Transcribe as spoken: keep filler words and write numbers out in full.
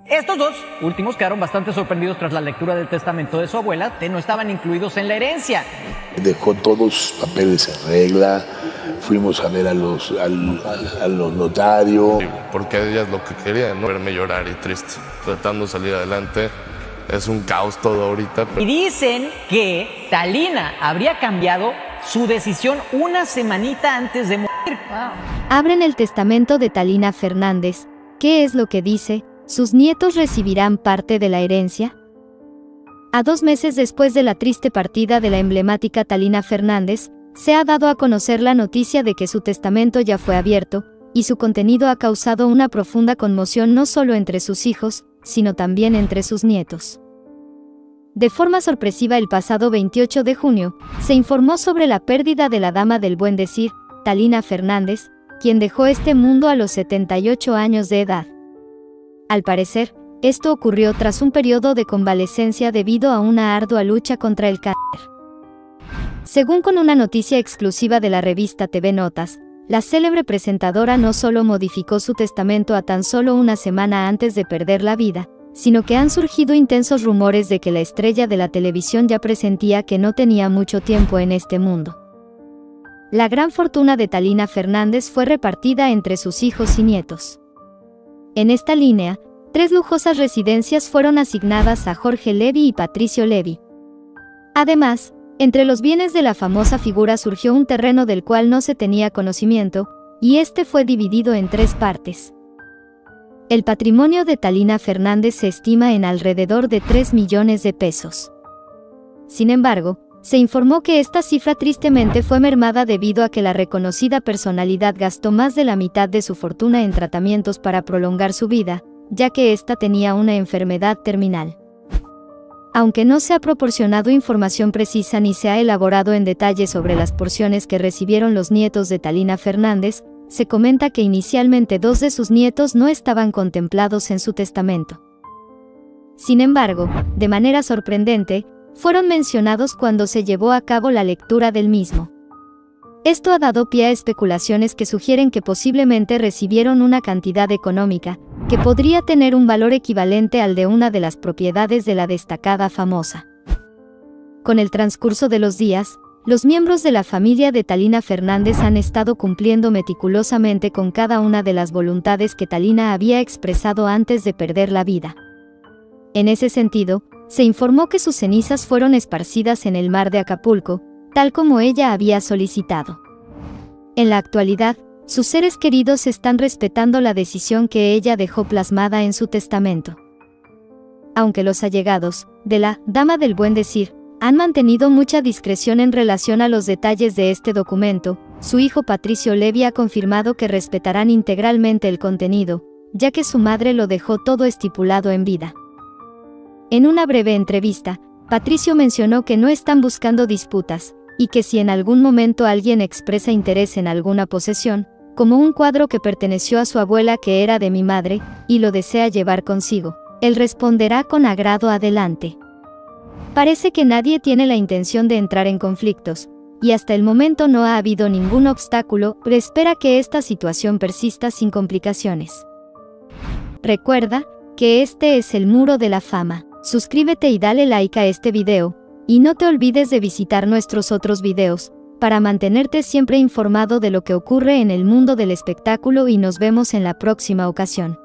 Estos dos últimos quedaron bastante sorprendidos tras la lectura del testamento de su abuela, que no estaban incluidos en la herencia. Dejó todos sus papeles en regla, fuimos a ver a los, al, a, a los notarios. Porque ella es lo que quería, no verme llorar y triste, tratando de salir adelante. Es un caos todo ahorita. Pero... Y dicen que Thalina habría cambiado su decisión una semanita antes de morir. Wow. Abren el testamento de Thalina Fernández. ¿Qué es lo que dice? ¿Sus nietos recibirán parte de la herencia? A dos meses después de la triste partida de la emblemática Thalina Fernández, se ha dado a conocer la noticia de que su testamento ya fue abierto, y su contenido ha causado una profunda conmoción no solo entre sus hijos, sino también entre sus nietos. De forma sorpresiva el pasado veintiocho de junio, se informó sobre la pérdida de la dama del buen decir, Thalina Fernández, quien dejó este mundo a los setenta y ocho años de edad. Al parecer, esto ocurrió tras un periodo de convalecencia debido a una ardua lucha contra el cáncer. Según con una noticia exclusiva de la revista T V Notas, la célebre presentadora no solo modificó su testamento a tan solo una semana antes de perder la vida, sino que han surgido intensos rumores de que la estrella de la televisión ya presentía que no tenía mucho tiempo en este mundo. La gran fortuna de Thalina Fernández fue repartida entre sus hijos y nietos. En esta línea, tres lujosas residencias fueron asignadas a Jorge Levy y Patricio Levy. Además, entre los bienes de la famosa figura surgió un terreno del cual no se tenía conocimiento, y este fue dividido en tres partes. El patrimonio de Thalina Fernández se estima en alrededor de tres millones de pesos. Sin embargo, se informó que esta cifra tristemente fue mermada debido a que la reconocida personalidad gastó más de la mitad de su fortuna en tratamientos para prolongar su vida, ya que ésta tenía una enfermedad terminal. Aunque no se ha proporcionado información precisa ni se ha elaborado en detalle sobre las porciones que recibieron los nietos de Thalina Fernández, se comenta que inicialmente dos de sus nietos no estaban contemplados en su testamento. Sin embargo, de manera sorprendente, fueron mencionados cuando se llevó a cabo la lectura del mismo. Esto ha dado pie a especulaciones que sugieren que posiblemente recibieron una cantidad económica, que podría tener un valor equivalente al de una de las propiedades de la destacada famosa. Con el transcurso de los días, los miembros de la familia de Thalina Fernández han estado cumpliendo meticulosamente con cada una de las voluntades que Thalina había expresado antes de perder la vida. En ese sentido, se informó que sus cenizas fueron esparcidas en el mar de Acapulco, tal como ella había solicitado. En la actualidad, sus seres queridos están respetando la decisión que ella dejó plasmada en su testamento. Aunque los allegados de la dama del buen decir han mantenido mucha discreción en relación a los detalles de este documento, su hijo Patricio Levy ha confirmado que respetarán integralmente el contenido, ya que su madre lo dejó todo estipulado en vida. En una breve entrevista, Patricio mencionó que no están buscando disputas, y que si en algún momento alguien expresa interés en alguna posesión, como un cuadro que perteneció a su abuela que era de mi madre, y lo desea llevar consigo, él responderá con agrado adelante. Parece que nadie tiene la intención de entrar en conflictos, y hasta el momento no ha habido ningún obstáculo, pero espera que esta situación persista sin complicaciones. Recuerda que este es el Muro de la Fama. Suscríbete y dale like a este video, y no te olvides de visitar nuestros otros videos, para mantenerte siempre informado de lo que ocurre en el mundo del espectáculo y nos vemos en la próxima ocasión.